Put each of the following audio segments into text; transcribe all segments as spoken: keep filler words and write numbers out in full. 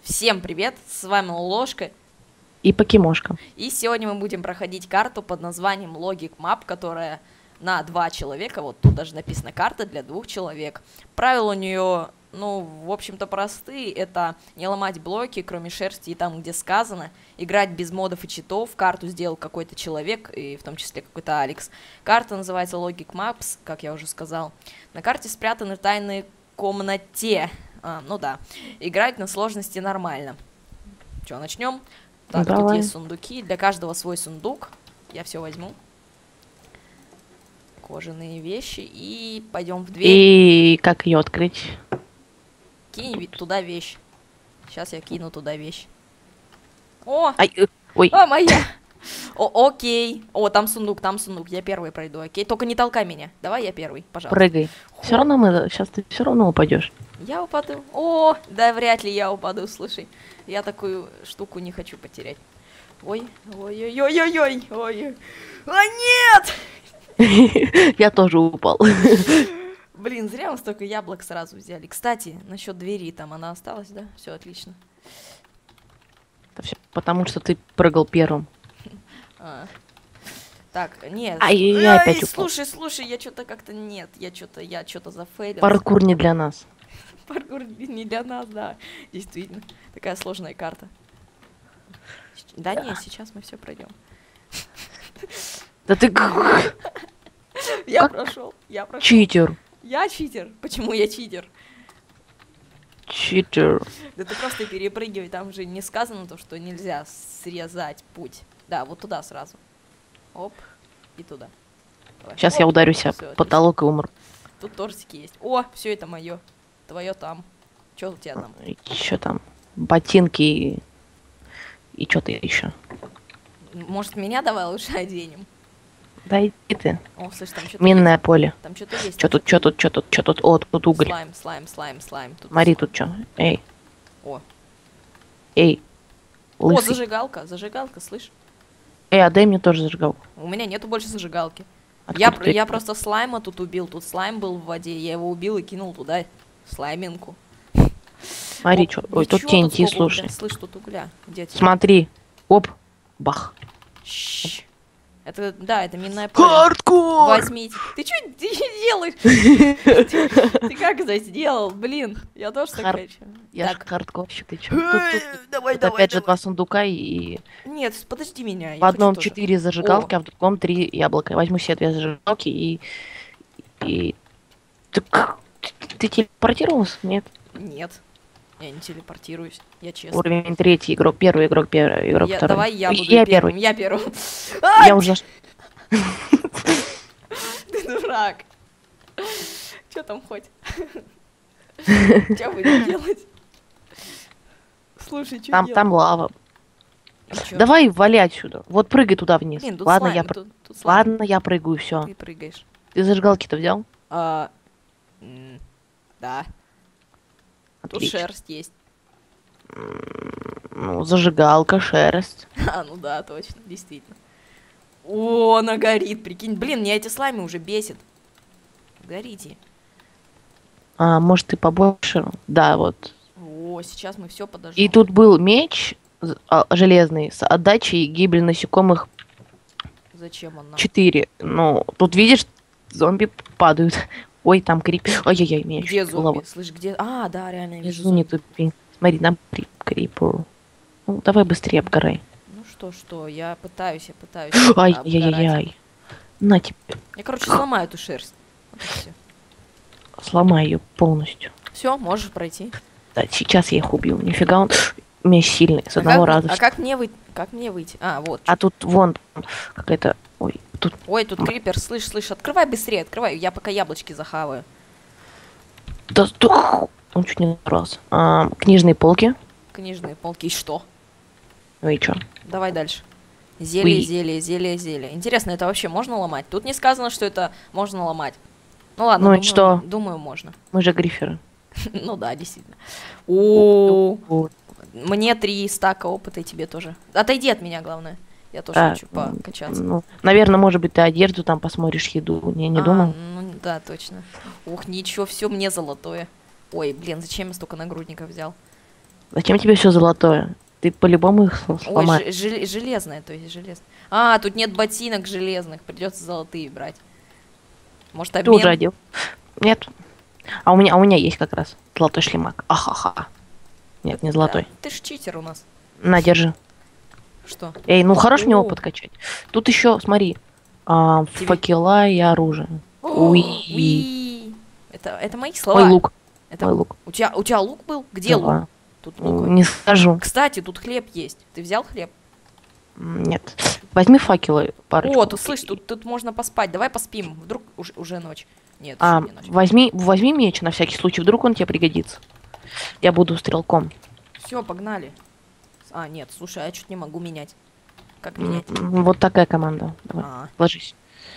Всем привет, с вами Ложка и Покемошка. И сегодня мы будем проходить карту под названием Logic Map, которая на два человека, вот тут даже написано карта для двух человек. Правила у нее, ну, в общем-то простые, это не ломать блоки, кроме шерсти и там, где сказано, играть без модов и читов, карту сделал какой-то человек, и в том числе какой-то Алекс. Карта называется Logic Maps, как я уже сказал. На карте спрятаны тайные комнате. А, ну да. Играть на сложности нормально. Че, начнем? Так, Давай. тут есть сундуки. Для каждого свой сундук. Я все возьму. Кожаные вещи. И пойдем в дверь. И как ее открыть? Кинь ведь туда вещь. Сейчас я кину туда вещь. О! Ай, э, ой. А, моя! О, окей. О, там сундук, там сундук. Я первый пройду, окей? Только не толкай меня. Давай я первый, пожалуйста. Прыгай. Все равно мы сейчас ты все равно упадешь. Я упаду. О, да вряд ли я упаду, слушай. Я такую штуку не хочу потерять. Ой, ой-ой-ой-ой-ой, ой. А, нет! Я тоже упал. Блин, зря мы столько яблок сразу взяли. Кстати, насчет двери, там она осталась, да? Все отлично. Это всё потому что ты прыгал первым. А. Так, нет. Ай, я Ай, опять упал. слушай, слушай, я что-то как-то нет. Я что-то, я что-то зафейлил. Паркур не для нас. Паркур не для нас, да. Действительно. Такая сложная карта. Да нет, сейчас мы все пройдем. Да ты Я Как? прошел, я прошел. читер. Я читер. Почему я читер? Читер. Да ты просто перепрыгивай, там же не сказано то, что нельзя срезать путь. Да, вот туда сразу. Оп, и туда. Давай. Сейчас Оп. я ударюсь Всё, об отлично. потолок и умру. Тут тортики есть. О, все это мое. Твое там. Че у тебя там? Что там? Ботинки и, и что-то еще. Может, меня давай лучше оденем? Да иди ты. О, слышь, там что-то Минное есть. поле. Там что-то есть. Что тут, что тут, что тут, что тут? О, тут уголь. Слайм, слайм, слайм, слайм. Тут Смотри, слайм. тут что? Эй, О. эй. О, Лысый. зажигалка, зажигалка, слышь? Эй, а дай мне тоже зажигалку. У меня нету больше зажигалки. Откуда Я, ты- я просто слайма тут убил. Тут слайм был в воде. Я его убил и кинул туда слайминку. Смотри, Оп, что. Ой, тут ничего, Т Н Т, сколько угля. слушай. Слышь, тут угля. Где это? Смотри. Оп. Бах. Щ. Это, да, это минное поле. Хардкор! Возьмите. Ты что делаешь? Ты, ты как это сделал? Блин, я тоже так Хар- хочу. Я Так, же хардкорщик, ты чё? Тут, тут- давай, тут давай, опять же давай. два сундука и Нет, подожди меня. я в одном хочу тоже. четыре зажигалки, а в другом три яблока. Я возьму себе две зажигалки и... и... Ты, к- ты телепортировался? Нет. Нет, я не телепортируюсь, я честно. Уровень третий, игрок первый, игрок первый, игрок Я- второй. давай я Ой, буду я первым, первый. я первым. А, Я уже... ты дурак. Че там хоть? Че будем делать? Слушай, что Там, делать? там лава. И чё? Давай вали отсюда. Вот прыгай туда вниз. Блин, тут Ладно, слайм, я пр- тут, тут слайм. Ладно, я прыгаю, все. Ты прыгаешь. Ты зажигалки-то взял? А, м, да, тут Отлично. шерсть есть. Ну, зажигалка, шерсть. А, ну да, точно, действительно. О, она горит, прикинь. Блин, меня эти слаймы уже бесит. Горите. А, может, ты побольше? Да, вот. О, сейчас мы все подождем. И тут был меч з- а, железный с отдачей гибель насекомых Зачем он нам? четыре. Ну, тут видишь, зомби падают. Ой, там крип. Ой-ой-ой, меня Где чуть в голову. зомби? Слышь, где? А, да, реально, я вижу Внизу не зомби. тупи. Смотри, там крип, крипер. Ну, давай быстрее обгорай. Ну что, что, я пытаюсь, я пытаюсь. обгорать. Ай-яй-яй-яй. На тебе. Я, короче, сломаю эту шерсть. Вот и все. Сломай ее полностью. Все, можешь пройти. Да, сейчас я их убил. Нифига он меч сильный, с А одного как, раза. а как мне выйти? Как мне выйти? А, вот. А тут вон какая-то... Ой, тут... Ой, тут крипер, слышь, слышь, открывай быстрее, открывай. Я пока яблочки захаваю. Да, да, он чуть не нарвался. А, книжные полки. Книжные полки. И что? Ну и чё? Давай дальше. Зелье, Уи. зелье, зелье, зелье. Интересно, это вообще можно ломать? Тут не сказано, что это можно ломать. Ну ладно, Ну и думаю, что? думаю, можно. Мы же гриферы. Ну да, действительно. О, Вот. мне три стака опыта и тебе тоже. Отойди от меня, главное. Я тоже Да, хочу покачаться. Ну, наверное, может быть, ты одежду там посмотришь, еду. Не, не А, думал. ну да, точно. Ух, ничего, все мне золотое. Ой, блин, зачем я столько нагрудников взял? Зачем тебе все золотое? Ты по-любому их сл- Ой, сломаешь. ж- жел- железное, то есть железное. А, тут нет ботинок железных, придется золотые брать. Может, Ты уже обмен? одел? Нет. А у меня, а у меня есть как раз золотой шлемак. Ахаха. Нет, не золотой. Да, ты ж читер у нас. На, держи. Что? Эй, ну хорош мне его О. подкачать. Тут еще, смотри, а, Тебе- факела и оружие. Уи. Уи. Это, это мои Мой слова. лук. Это... Мой лук. У тебя, у тебя лук был? Где лук? Да. Тут лука. Не скажу. Кстати, тут хлеб есть. Ты взял хлеб? М, Нет. Возьми факелы парочку. О, тут слышь, тут, тут можно поспать. Давай поспим. Вдруг уже, уже ночь. Нет, А, еще не ночь. возьми, возьми меч на всякий случай, вдруг он тебе пригодится. Я буду стрелком. Все, погнали. А, нет, слушай, а я чуть не могу менять. Как М, менять? м, Вот такая команда. Давай, А. ложись.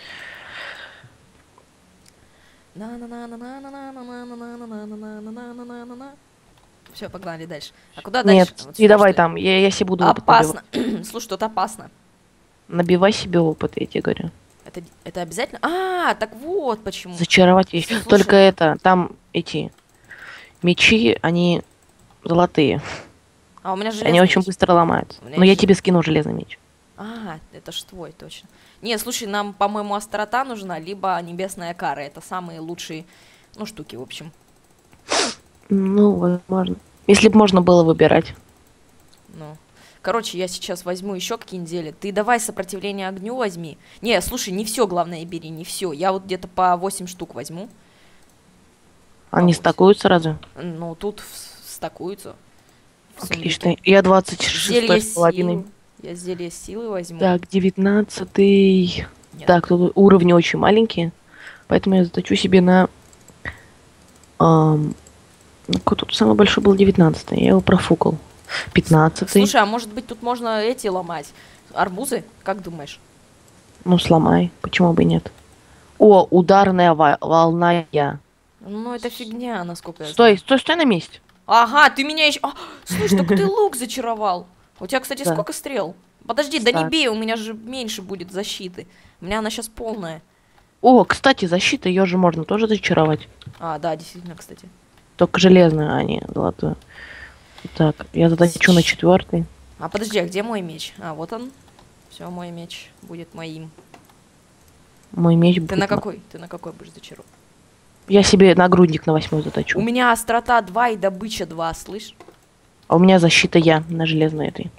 Все, погнали дальше. А куда дальше? Нет, Вот и сюда, давай что ли? там, я, я себе буду опыт Опасно. Слушай, тут опасно. набивать. Набивай себе опыт, я тебе говорю. Это, это обязательно? А, так вот почему. Зачаровать вещь. Слушай. Только это, там эти мечи, они золотые. А у меня железный Они очень меч. быстро ломаются. У меня Но я есть тебе скину железный меч. А, это ж твой, точно. Не, слушай, нам, по-моему, острота нужна, либо небесная кара. Это самые лучшие, ну, штуки, в общем. Ну, возможно. Если бы можно было выбирать. Ну. Короче, я сейчас возьму еще какие-нибудь зелья. Ты давай сопротивление огню возьми. Не, слушай, не все, главное, бери, не все. Я вот где-то по восемь штук возьму. Они вот. стакуются разве? Ну, тут в- стакуются. в сундуке. Отлично. Я двадцать Зелье шесть с половиной. силы. Я зелье силы возьму. Так, девятнадцатый. Нет. Так, тут уровни очень маленькие. Поэтому я заточу себе на... ам, ну, какой тут самый большой был девятнадцатый. Я его профукал. пятнадцатый. Слушай, а может быть тут можно эти ломать? Арбузы? Как думаешь? Ну, сломай. Почему бы и нет? О, ударная ва- волна я. Ну, это фигня, насколько я Стой, знаю. стой, стой на месте. Ага, ты меня еще... А, слушай, так ты лук зачаровал. У тебя, кстати, Да. сколько стрел? Подожди, да не Так. бей, у меня же меньше будет защиты. У меня она сейчас полная. О, кстати, защита, ее же можно тоже зачаровать. А, да, действительно, кстати. Только железную, а не золотую. Так, я заточу на четвертый. А подожди, а где мой меч? А, вот он. Все, мой меч будет моим. Мой меч Ты будет на мо- какой? Ты на какой будешь зачаровать? Я себе нагрудник на восьмой заточу. У меня острота два и добыча два, слышь? А у меня защита я на железной этой.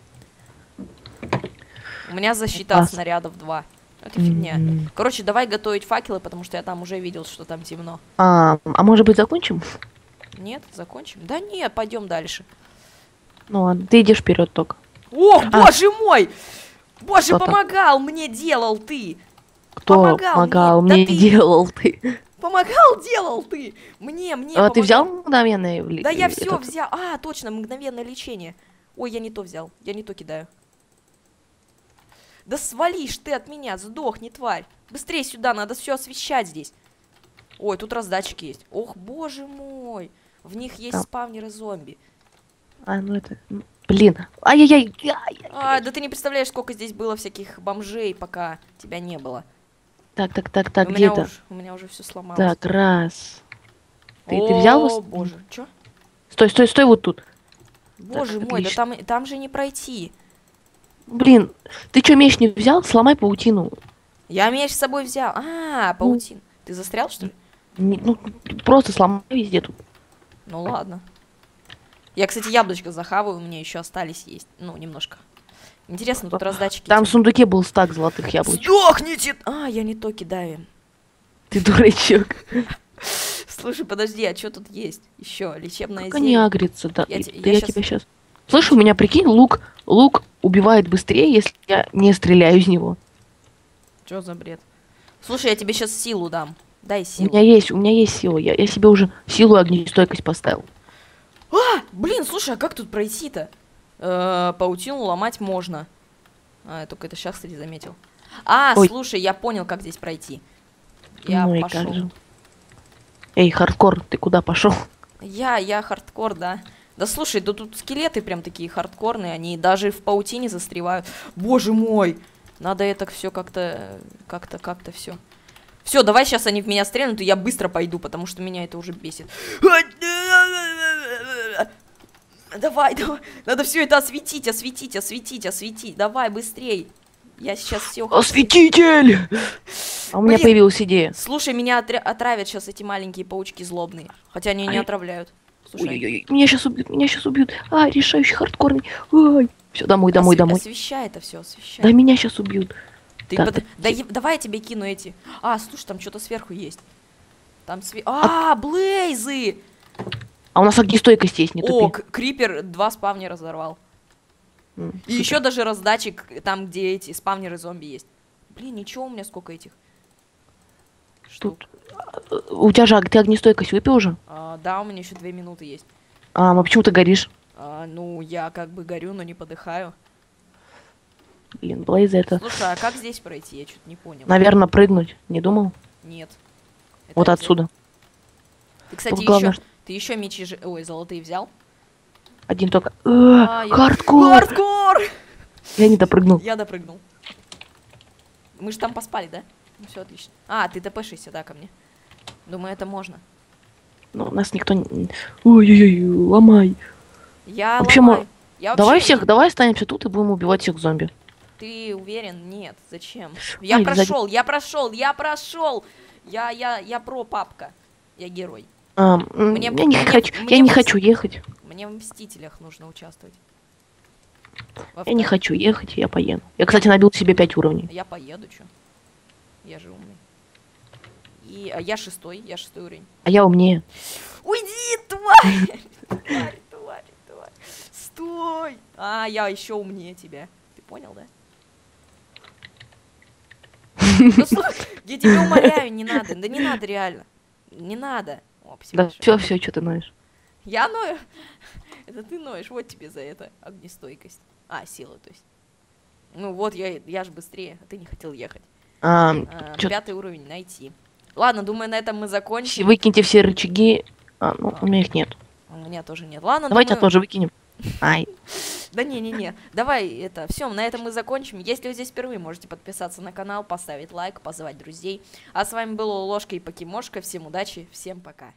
У меня защита Класс. снарядов два. Это фигня. М. Короче, давай готовить факелы, потому что я там уже видел, что там темно. А, а может быть закончим? Нет, закончим? Да нет, пойдем дальше. Ну ладно, ты идешь вперед только. Ох, А. боже мой! Боже, Кто там? помогал мне, делал ты! Кто Помогал помогал мне, мне, да ты- делал ты? Помогал, делал ты! Мне, мне А ты помогал. взял мгновенное вли- Да я э, все этот- взял. А, точно, мгновенное лечение. Ой, я не то взял. Я не то кидаю. Да свалишь ты от меня, сдохни, тварь. Быстрее сюда, надо все освещать здесь. Ой, тут раздатчики есть. Ох, боже мой. В них есть Там. спавнеры зомби. А, ну это... м, Блин. Ай-яй-яй. ай-яй. А, да ты не представляешь, сколько здесь было всяких бомжей, пока тебя не было. Так, так, так, так, у, меня где-то. уж, у меня уже все сломалось. Так, раз. Ты, ты взял? О, вос- боже, чё? Стой, стой, стой вот тут. Боже Так, мой, да отлично. там, там же не пройти. Блин, ты что, меч не взял? Сломай паутину. Я меч с собой взял. А, паутин. Ты застрял, что ли? Не- ну, просто сломай везде тут. Ну ладно. Я, кстати, яблочко захаваю, у меня еще остались есть. Ну, немножко. Интересно, тут раздатчики. Там в эти. сундуке был стак золотых яблочек. Сдохните! А, я не то кидаю. Ты дурачок. Слушай, подожди, а что тут есть? Еще лечебное Как они зелье. агрятся, да. Я Я, те- да я я щас- тебя сейчас... Слышь, у меня, прикинь, лук, лук убивает быстрее, если я не стреляю из него. Что за бред? Слушай, я тебе сейчас силу дам. Дай У силу. меня есть, у меня есть сила. Я, я себе уже силу и огнестойкость поставил. А, блин, слушай, а как тут пройти-то? Э, паутину ломать можно. А, я только это сейчас, кстати, заметил. А, Ой. слушай, я понял, как здесь пройти. Я ну и пошел. как же. Эй, хардкор, ты куда пошел? Я, я хардкор, да. Да слушай, да тут скелеты прям такие хардкорные, они даже в паутине застревают. Боже мой! Надо это все как-то, как-то, как-то все. Все, давай сейчас они в меня стрельнут, и я быстро пойду, потому что меня это уже бесит. Давай, давай. Надо все это осветить, осветить, осветить, осветить. Давай, быстрей. Я сейчас все... Осветитель! А у меня Блин. появилась идея. Слушай, меня отра- отравят сейчас эти маленькие паучки злобные. Хотя они не Ай. отравляют. Слушай, Ой-ой-ой, меня сейчас убьют, меня сейчас убьют. А, решающий хардкорный. Ой. Все, домой, домой, осве- домой. освещай это все, освещай. Да меня сейчас убьют. Ты Так, под- так, да е- давай я тебе кину эти. А, слушай, там что-то сверху есть. Там све... А, блейзы! А у нас огнестойкость есть, не О, тупи. к- крипер два спавнера разорвал. М, И супер. еще даже раздатчик, там, где эти спавнеры зомби есть. Блин, ничего, у меня сколько этих штук. Тут. У тебя же ты огнестойкость выпил уже? А, да, у меня еще две минуты есть. А, ну почему ты горишь? А, ну, я как бы горю, но не подыхаю. Блин, Блейза это... Слушай, а как здесь пройти? Я что-то не понял. Наверное, прыгнуть. Не думал? Нет. Это Вот обязательно. отсюда. Ты, кстати, Тут главное, еще... Ты еще мечи... ж- Ой, золотые взял? Один только... Э, А, я- Хардкор! Хардкор! Я не допрыгнул. Я допрыгнул. Мы же там поспали, да? Ну, все отлично. А, ты тпшишься, да, ко мне? Думаю, это можно. Ну, нас никто не... Ой-ой-ой, ломай. Я Вообще, ломаю. мо- Я Давай вообще- всех, давай останемся тут и будем убивать всех зомби. Ты уверен? Нет. Зачем? Я Ай, сзади. прошел, я прошел, я прошел. Я, я, я про папка. Я герой. А, м, Мне- я не мне- хочу, мне я не мыс- хочу ехать. Мне в Мстителях нужно участвовать. Во Я не втором. хочу ехать, я поеду. Я, кстати, набил себе пять уровней. Я поеду, чё? Я же умный. И а я шестой, я шестой уровень. А я умнее. Уйди, тварь! Тварь, тварь, тварь. Стой! А, я еще умнее тебя. Ты понял, да? Ну, слушай, я тебя умоляю, не надо. Да не надо, реально. Не надо. О, спасибо Да, большое. все, все, что ты ноешь. Я ною? Это ты ноешь, вот тебе за это огнестойкость. А, сила, то есть. Ну вот, я, я же быстрее, а ты не хотел ехать. А, А, чё- пятый уровень найти. Ладно, думаю, на этом мы закончим. выкиньте все рычаги. А, ну, у меня их нет. У меня тоже нет. Ладно, Давайте думаю... тоже выкинем. Ай. Да не-не-не, давай это, все, на этом мы закончим. Если вы здесь впервые, можете подписаться на канал, поставить лайк, позвать друзей. А с вами была Ложка и Покемошка. Всем удачи, всем пока.